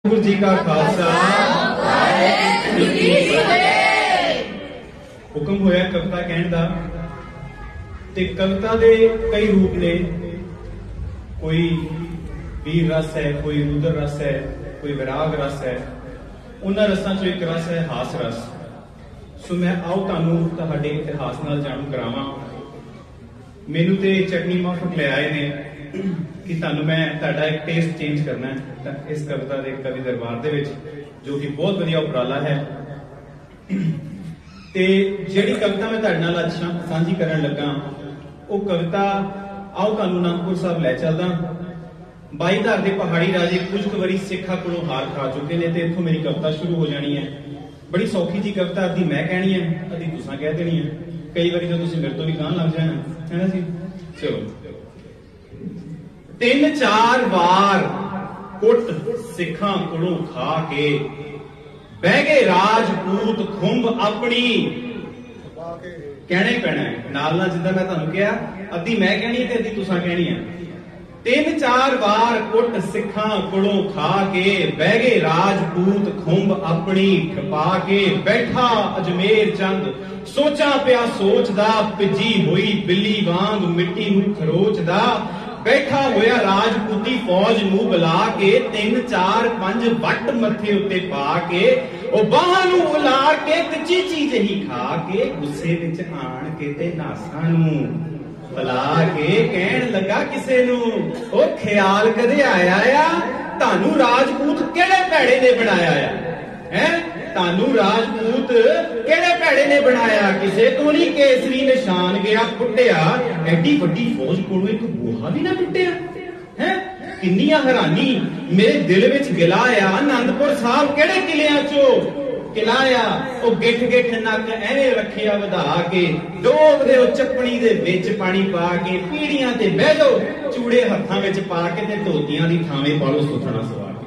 गुरु जी का खालसा हुक्म होया कविता कहण दा ते कविता दे कई रूप ने। कोई वीर रस है, कोई रुद्र रस है, कोई विराग रस है। उन्हां रसां चों एक रस है हास रस। सो मैं आओ तुहानूं तुहाडे इतिहास नाल जाणू करावां। मैनू ते चटनी माफक ले आए ने कि तुहानूं मैं तुहाडा एक टेस्ट चेंज करना है इस कविता दे कवि दरबार दे विच, जो कि बहुत वधिया उपराला है। ते जिहड़ी कविता मैं तुहाडे नाल अज सांझी करन लगा वो कविता आओ तुहानूं आनंदपुर साहब लै चलदा। बाई धार दे पहाड़ी राजे कुछ वारी सिखा कोलों हार खा चुके ने ते इत्थों मेरी कविता शुरू हो जानी है। बड़ी सौखी जी कविता, अद्धी मैं कहनी है, अद्धी तुसां कह देनी है। कई बारी तो तुसीं मेरे तो भी गां लग जाना है ना जी। चलो, 3-4 वार कुट सिखा कोलों खा के बह गए राजपूत खुंब अपनी। कहना ही पैना है नाल नाल, जिद्दां मैं तुहानूं कहा अद्धी मैं कहनी है ते अद्धी तुसां कहनी है। 3-4 वार कुट सिखा कोलों खा के बह गए राजपूत खुंब अपनी खपा के। बैठा अजमेर चंद सोचा पिया सोचदा, पिजी हुई बिल्ली वांग मिट्टी नूं खरोचदा। बैठा होया राजपूती फौज नूं बुला के 3-4-5 वट मथे उत्ते पा के ओ बाहां नूं उला के ते चीची जही खा के गुस्से विच आण के ते नासां नूं बुला के कहण लगा किसे नूं ओ ख्याल कदे आया आ तानू राजपूत केड़े भैड़े ने बनाया है? तानू राजपूत केड़े भैड़े ने बनाया? किसे तो नहीं केसरी निशान गया फुटिया, एडी वड्डी फौज कोलों एक गोहा भी ना टुटिया है। किन्नियां हैरानी मेरे दिल विच गिलाया, आनंदपुर साहब केड़े किलियां चो किलाया। ओ गिठ गिठ नक एवें रखिया वधा के, डोब दे चपणी दे विच पानी पा के, पीड़ियां ते बह जाओ चूड़े हत्थां विच पा के ते धोतियां दी थावें पालो सुथना सवा के।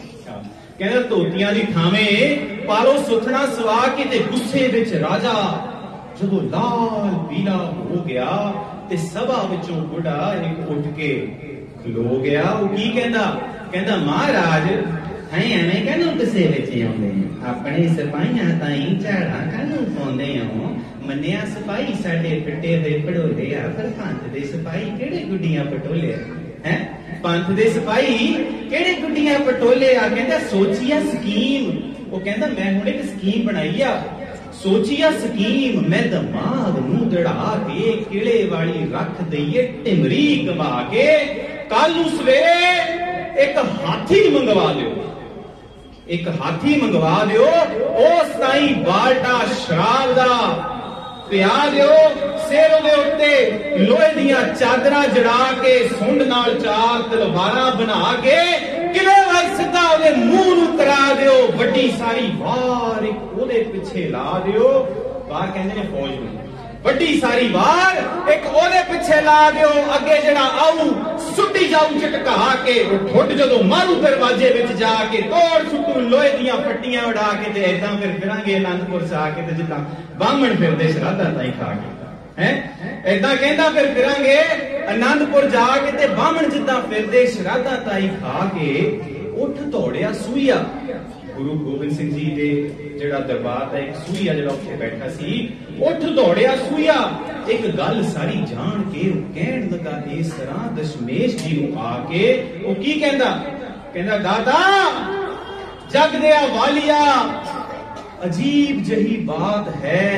कहना धोतियां दी थावें पालो सुथना सवा के ते गुस्से विच राजा जदों लाल पीला हो गया ते सभा विचों बुढ़ा एक उठ के खलो गया। वो की कहंदा? कहंदा महाराज हैं एवें कहनों गुस्से विच आउंदे अपने सिपाहियां ताईं झाड़ा कानूं पाउंदे हो। मन्निया सिपाही साडे फिटे दे पड़ोले आ, पर पंथ दे सिपाही केड़े गुड्डियां पटोले हैं? पंथ दे सिपाही केड़े गुड्डियां पटोले आ? कहंदा सोचिया स्कीम। वो कहंदा मैं हुण एक स्कीम बनाई आ, सोचिया स्कीम मैं दिमाग नूं दड़ा के किले वाली रख दईए टिमरी कमा के। कल नूं सवेरे एक हाथी मंगवा लियो, एक हाथी मंगवा दियो, उस ताई बाल्टा शराब दा पिया दियो। सिर दे उत्ते लोहे दियां चादरां जड़ा के सुंड नाल 4 तलवारां बना के किले वाल सिद्धा ओदे मुंह नूं करा दियो। वड्डी सारी वार एक ओदे पिछे ला दियो। वार कहंदे ने फौज नूं, वड्डी सारी वार एक ओदे पिछे ला दियो। अगे जड़ा आऊ सुट्टी जाऊ झटका के ठुड जदों मारू दरवाजे विच जाके तोड़ सुटू लोहे दियां पट्टियां उड़ा के ते ऐदां फिर फिरांगे आनंदपुर से आके ते जिद्दां बामण फिरदे श्राद्धा ताईं खा के हैं, ऐदां कहंदा फिर फिरांगे आनंदपुर जाके ते बामण जिद्दां फिरदे श्राद्धा ताईं खा के। उठ दौड़िया सूईया। गुरु गोबिंद सिंह जी दे जिहड़ा दरबार दा एक सूईया जिहड़ा उत्थे बैठा सी, उठ दौड़िया सूईया। एक गल सारी जान के कहण लगा इस तरह दशमेश जी नूं आके। वो की कहंदा? कहंदा दादा जग दिया वालिया अजीब जही बात है,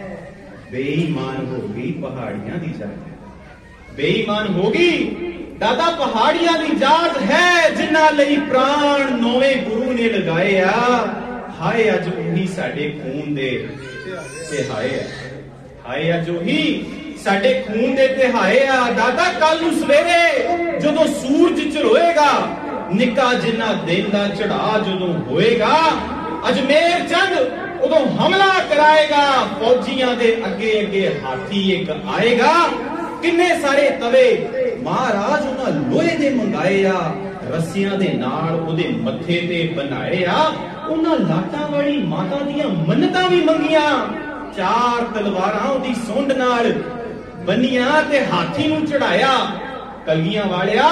बेईमान होगी पहाड़ियां दी जात, बेईमान होगी दादा पहाड़ियां दी जात है जिन्हां लई प्राण नौवें गुरु ने लगाए आ। हाय अज उही साडे खून दे ते हाय अज उही साडे खून दे ते हाय आ। दादा कल नूं सवेरे जदों सूरज चढ़ोएगा, निक्का जिन्ना दिन दा चढ़ा जदों होएगा, अजमेर चंद उदों हमला कराएगा। फौजियां दे अगे अगे हाथी एक आएगा। किन्ने सारे तवे महाराज उन्हां लोहे दे मंगाए आ, रस्सियां दे नाल उहदे मत्थे ते बनाए आ। उन्हां लाटां वाली माता दियां मन्नतां भी मंगियां। 4 तलवारां उहदी सुंड नाल बनियां ते हाथी नूं चढ़ाया। कलगियां वालिया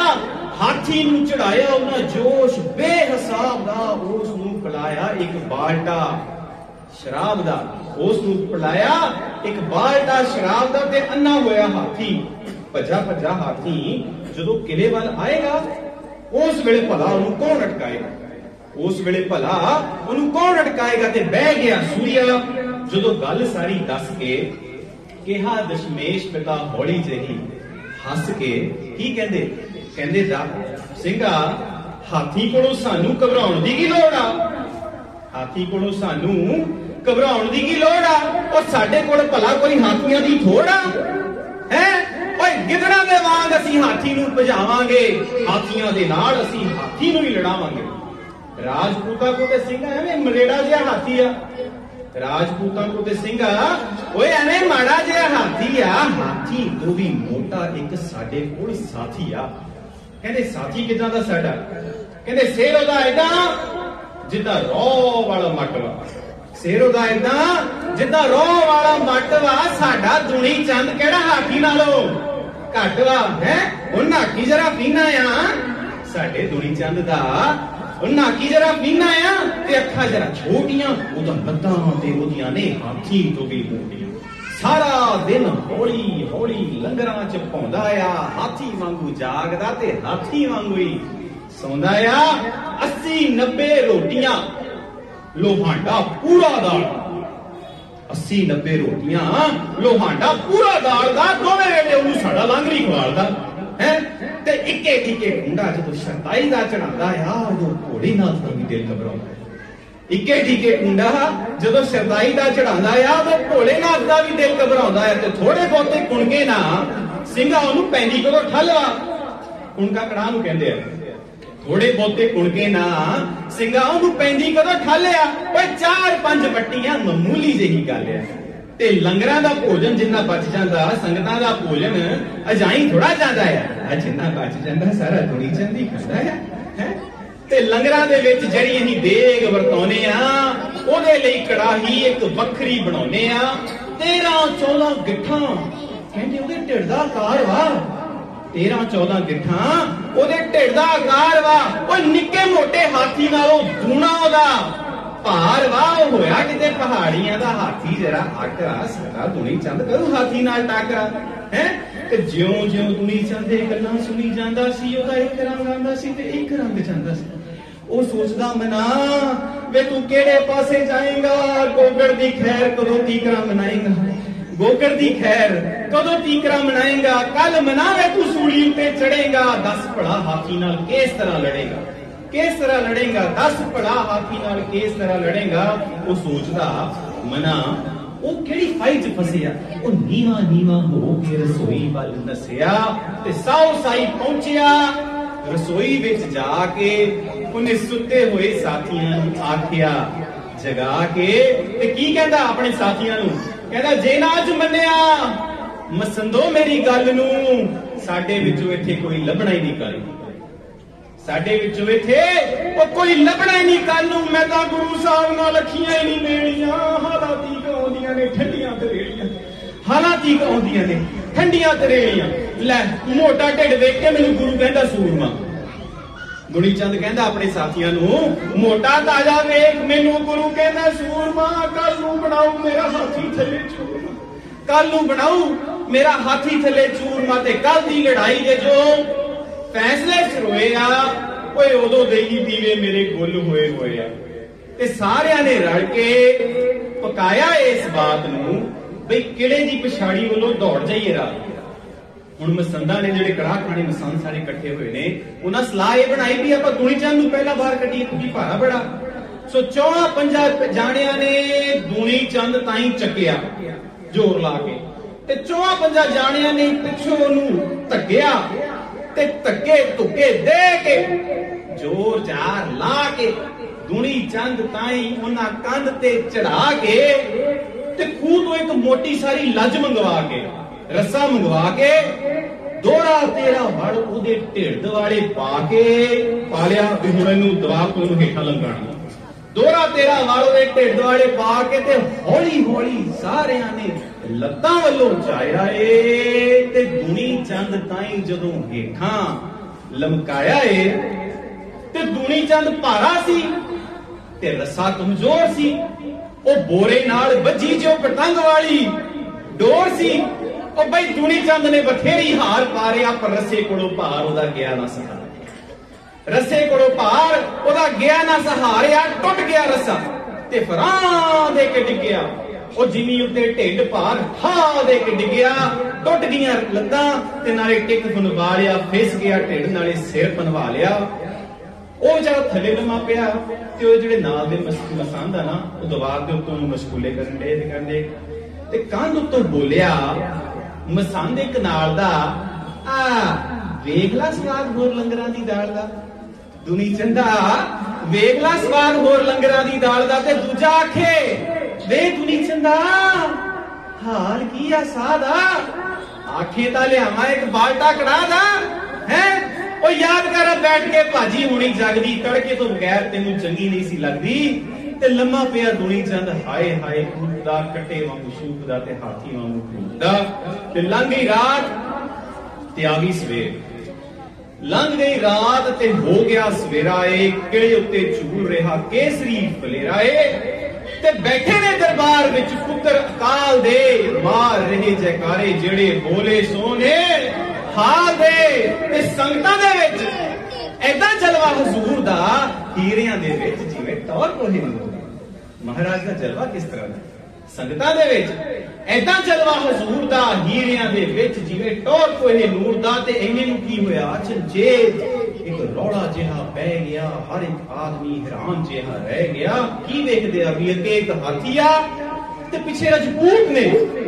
हाथी नूं चढ़ाया उन्हां जोश बेहिसाब दा, उस नूं पिलाया एक बाल्टा शराब दा, उस नूं पिलाया एक बाल्टा शराब दा, ते अन्ना होया हाथी। भज्जा भज्जा हाथी जदों किले वल आएगा, उस वेले भला उन्हूं कौन अटकाएगा, उस वेले भला उन्हूं कौन अटकाएगा। ते बह गया सूरिया जदों गल सारी दस के कहा दशमेश पिता हौली जही हस के की कहंदे, कहंदे ਸਿੰਘਾ हाथी कोलों सानू घबराउण दी की लोड़ आ, हाथी कोलों सानू घबराउण दी की लोड़ आ, और साडे कोल भला कोई हाथियां दी थोड़ आ है। ओए गिदड़ां दे वांग असीं हाथी नूं भजावांगे, हाथियां दे नाल असीं हाथी नूं ही लड़ावांगे। राजपूतां को ते ਸਿੰਘਾ एवें मलेड़ा जिहा हाथी आ, राजपूतां को ते ਸਿੰਘਾ ओए एवें माड़ा जिहा हाथी आ, हाथी तो भी मोटा एक साडे कोल साथी आ। कहंदे साथी किदां दा साडा, कहंदे सिर ओदा ऐदा जिद्दां रौह वाला मट वा, सिर ओदा ऐदा जिद्दां रौह वाला मट वा, साडा दुनी चंद किहड़ा हाथी नालों घट वा है। ओ नाकी जरा पीना आ साडे दुनी चंद दा, नाकी जरा पीना आ ते अखा जरा छोटियां, ओदा लत्तां ते ओदियां ने हाथी तो भी मोटियां। सारा दिन हौली हौली लंगरां च पाउंदा आ, हाथी वांगू जागदा ते हाथी वांगू ही सौंदा आ। 80-90 रोटियां लोहांडा पूरा दाल, 80-90 रोटियां लोहांडा पूरा दाल दा, दोवें वेले ओनू साडा लांगरी खवालदा है। ते इक्के टिके कुंडा जदों शरताई दा चढ़ांदा आ, उदों भोलेनाथ दा भी दिल घबराउंदा। इक्के टिके कुंडा जदों शरताई दा चढ़ांदा आ, उदों भोलेनाथ दा भी दिल घबराउंदा है। ते थोड़े बहुते कुणके ना ਸਿੰਘਾ ओनू पैंदी कदों ठलवा, कुणका कड़ा नूं कहंदे आ, थोड़े बहुते कुणके ना ਸਿੰਘਾ ओनू पैंदी कदों ठलिया। ओए 4-5 वट्टियां मामूली जही गल है। ते लंगरां दा भोजन जिन्ना बच जांदा, संगतां दा भोजन अजाई थोड़ा जांदा है, जिन्ना बच जांदा सारा दुनी चंद ही खांदा है। ते लंगरां दे विच जड़ी असीं देग वरताउने आ, ओदे लई कड़ाही एक वखरी बनाउने आ। 13-14 गिट्ठां कहंदे ओदे ढिड दा आकार वा, 13-14 गिट्ठां ओदे ढिड दा आकार वा। ओए निक्के मोटे हाथी नालों दूना ओदा भार वा। होया किते पहाड़ियां दा हाथी जरा आकरा, साडा दुनी चंद करू हाथी नाल टाकरा है। ते ज्यों ज्यों दुनी चंद दे गल्लां सुनी जांदा सी, ओदा एक रंग आंदा सी ते एक रंग जांदा सी। ओ सोचदा मना वे तू केड़े पासे जाएगा, गोगड़ दी खैर कदों तीकरा मनाएगा, गोगड़ दी खैर कदों तीकरा मनाएगा। कल मनावे तू सूली उत्ते चढ़ेगा, 10 भला हाथी नाल किस तरह लड़ेगा, किस तरह लड़ेगा, 10 भला हाथी नाल किस तरह लड़ेगा। वो सोचदा मना वो केड़ी फाई च फसिया। वो नीवा नीवा हो के रसोई वल नसिया ते साओ साई पहुंचिया। रसोई विच जाके उन्हें सुते हुए साथियां नूं आखिया जगा के, ते की कहंदा अपने साथियां नूं, कहंदा जे ना अज मन्निया मसंदो मेरी गल नूं, साडे विचों इत्थे कोई लभना ही नहीं कल, साडे विचों इत्थे ओ कोई लभना ही नहीं कल नूं। मैं तां गुरु साहब नाल अखियां ही नहीं मेलियां, हालाती आउंदियां ने ठंडियां तरेड़ियां, हालाती आउंदियां ने ठंडियां तरेड़ियां। लै मोटा ढिड देख के मैनूं गुरु कहंदा सूरमा। गुणी चंद कहंदा अपने साथियां नूं, मोटा ताजा वेख मैनूं गुरु कहंदा सूरमा, कल नूं बनाऊ मेरा हाथी थले चूरमा, कल नूं बनाऊ मेरा हाथी थले चूरमा। ते कल दी लड़ाई दे जो फैसले होए आ, ओए उदों दे ही दीवे मेरे गुल होए होए आ। ते सारियां ने रल के पकाया इस बात नूं बई किड़े दी पिछाड़ी वालों दौड़ जाइए रात। हुण मसंदा ने जिहड़े कड़ाह खाने मसंद सारे इकट्ठे हुए ने, उन्हां सलाह ये बनाई भी आपां दुनी चंद नूं पहला बार कट्टीए क्योंकि भारा बड़ा। सो 4-5 जाणियां ने दुनी चंद ताईं चक्किया जोर ला के, ते 4-5 जाणियां ने पिछों ओनूं धक्किया, ते धक्के धुक्के दे के जोर जार ला के दुनी चंद ताईं उन्हां कंध ते चढ़ा के, ते खूह तो एक मोटी सारी लज मंगवा के, रस्सा मंगवा के, दोहरा तेरा वड़ उहदे ढिड वाले पा के पालिया भी हुण इहनूं दबा के ओनूं हेठां लंघाणा। दोहरा तेरा वड़ उहदे ढिड वाले पा के ते हौली हौली सारियां ने लत्तां वल्लों चाया ए, ते दुनी चंद ताईं जदों हेठां लमकाया है ते दूनी चंद भारा सी ते रस्सा कमजोर सी ओ बोरे नाल बजी जो पतंग वाली डोर सी ओ बई दूनी चंद ने बथेरी हार पारिया पर रस्से कोलों भार ओदा गया ना सहारा रस्से कोलों भार ओदा गया ना सहारिया टुट गया रस्सा ते फरां दे के डिग्या ਉਹ ਜਿਮੀ ਉੱਤੇ ਢਿੱਡ ਭਾਰ ਠਾ ਦੇ ਕੇ ਡਿੱਗਿਆ ਟੁੱਟ ਗਈਆਂ ਲੱਤਾਂ ਤੇ ਨਾਲੇ ਟਿੱਕ ਫਨਵਾ ਲਿਆ ਫਿਸ ਗਿਆ ਢਿੱਡ ਨਾਲੇ ਸਿਰ ਪਨਵਾ ਲਿਆ ਉਹ ਜਿਹੜਾ ਥੱਲੇ ਲੰਮਾ ਪਿਆ ਤੇ ਉਹ ਜਿਹੜੇ ਨਾਲ ਦੇ ਮਸੰਦ ਆ ਨਾ ਉਹ ਦੀਵਾਰ ਦੇ ਉੱਤੋਂ ਮਸ਼ਗੂਲੇ ਕਰਨ ਦੇ ਤੇ ਕਹਿੰਦੇ ਤੇ ਕੰਧ ਉੱਤੋਂ ਬੋਲਿਆ ਮਸੰਦ ਇੱਕ ਨਾਲ ਦਾ ਆ ਵੇਖ ਲਾ ਸਵਾਦ ਹੋਰ ਲੰਗਰਾਂ ਦੀ ਦਾਲ ਦਾ ਦੁਨੀ ਚੰਦਾ ਵੇਖ ਲਾ ਸਵਾਦ ਹੋਰ ਲੰਗਰਾਂ ਦੀ ਦਾਲ ਦਾ ਤੇ ਦੂਜਾ ਆਖੇ वे दुनी चंदा हाल की आ सादा आखे ता लियावा एक बाल्टा कड़ा दा है ओ याद कर बैठ के भाजी होनी जगदी तड़के तो बगैर तेनू चंगी नहीं सी लगदी ते लम्मा पिया दुनी चंद हाय हाय कूददा कटे वांगू सूपदा ते हाथी वांगू कूददा ते लंघ गई रात ते आ गई सवेर लंघ गई रात ते हो गया सवेरा ए किले उत्ते झूल रहा केसरी फलेरा ए ते बैठे ने दरबार विच पुत्र अकाल दे मार रहे जयकारे जेड़े बोले सोने हाल दे ते संगतां दे विच ऐदा जलवा हजूर दा हीरियां दे विच जिवें टौर कोहे महाराज दा जलवा किस तरह दा संगतां दे विच ऐदा जलवा हजूर दा हीरियां दे विच जिवें टौर कोहे नूर दा ते इन्ने नूं की होया चंचेत एक रौला जिहा पै गया हर एक आदमी हैरान जिहा रह गया की देखदे अभी अगे एक हाथी आ ते पिछे रजपूत ने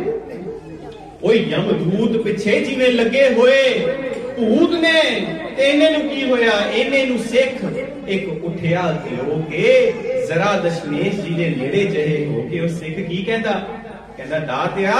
ओए यमदूत पिछे जिवें लगे होए भूत ने ते इन्ने नूं की होया इन्ने नूं सिख एक उठिया खलो के जरा दशमेश जी दे नेड़े जहे हो के ओ सिख की कहंदा दातिया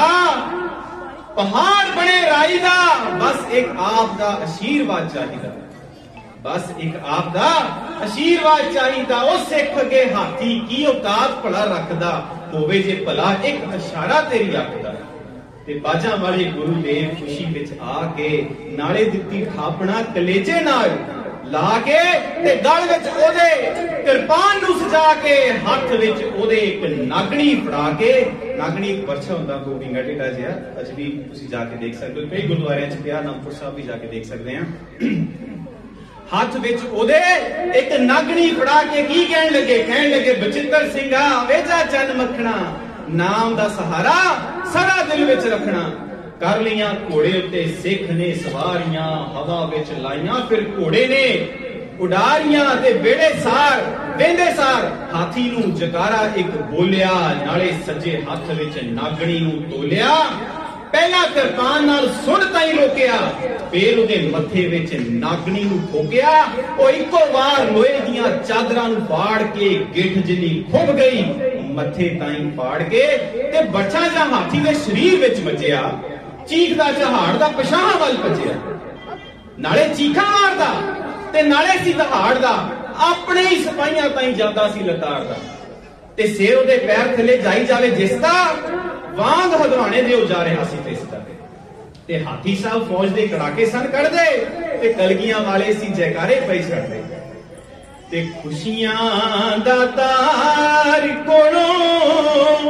पहाड़ बने राई दा बस एक आप दा आशीर्वाद चाहिदा बस एक आप दा आशीर्वाद चाहिदा ओ सिख अगे हाथी की औकात भला रखदा होवे जे भला एक इशारा तेरी आखदा ते बाजां वाले गुरुदेव खुशी विच आके नाले दित्ती थापना कलेजे नाल ला के ते गल विच ओदे किरपान नूं सजा के हत्थ विच ओदे एक नागणी फड़ा के नागणी एक वर्षा हुंदा को विंगा टेढ़ा जिहा अज भी तुसीं जाके देख सकदे हो कई गुरुद्वारियां च पिया अनंदपुर साहिब भी जाके देख सकदे हैं हाथ विच ओदे एक नागणी फड़ा के की कहन लगे बचित्र सिंघा वेजा चन मखना नाम दा सहारा सदा दिल विच रखना कर लिया घोड़े उत्ते सिख ने सवारियां हवा विच लाइयां फिर घोड़े ने उडारियां ते बेड़े सार वेंदे सार हाथी नूं जकारा एक बोलिया नाले सज्जे हाथ विच नागणी नूं तोलिया पहला किरपान नाल सुण ताई रोकिया फिर उहदे मथे विच नागणी नूं ठोकिया ओ इक्को वार लोहे दीयां चादरां नूं फाड़ के गिठ जिन्नी खुब गई मथे ताई फाड़ के ते बच्चा जा हाथी दे शरीर विच वजया चीखदा चहाड़ दा पछाह वल भजया नाले चीखा मारदा ते नाले सी दहाड़ दा अपने ही सिपाहियां ताई जांदा सी लताड़दा ते सिर उहदे पैर थले जाई जावे जिसदा वांग हदवाने दे जा रहा सी तिसदा ते हाथी साहब फौज दे कड़ाके सन कड़ दे ते कलगियां वाले सी जयकारे पई छड़ दे ते खुशियां दा तार कोलों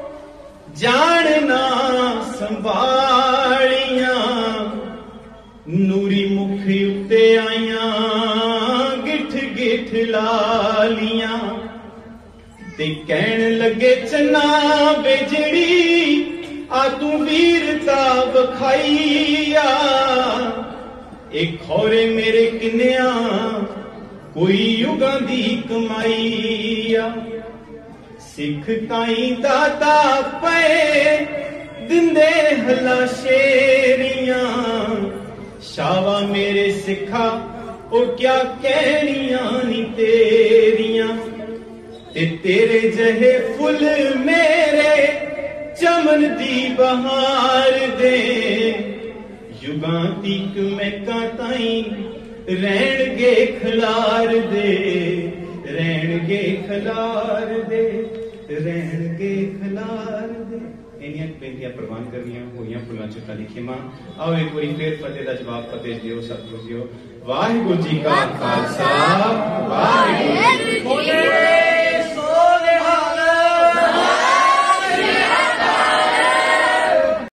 जानना संभालियां नूरी मुख उत्ते आईयां गिठ गिठ लालियां ते कहन लगे चन्ना बेजड़ी आ तू वीरता बखाइया एक खौरे मेरे किन्या कोई युगां दी कमाईया सिख ताई दाता पे दिंदे हला शेरियां शावा मेरे सिखा और क्या कहनियां नी तेरियां ते तेरे जहे फुल मेरे चमन दी बहार दे युगां तीक मैं काताई रहन गे खलार दे रहन गे खलार दे रहन गे खलार दे इन्नियां बेनतियां प्रवान करनियां होइयां फुलां चिट्टा लिखी मां आओ एक बारी फिर फतेह दा जवाब फतेह दियो सतगुर दियो ਵਾਹਿਗੁਰੂ ਜੀ ਕਾ ਖਾਲਸਾ, ਵਾਹਿਗੁਰੂ ਜੀ ਕੀ ਫਤਿਹ।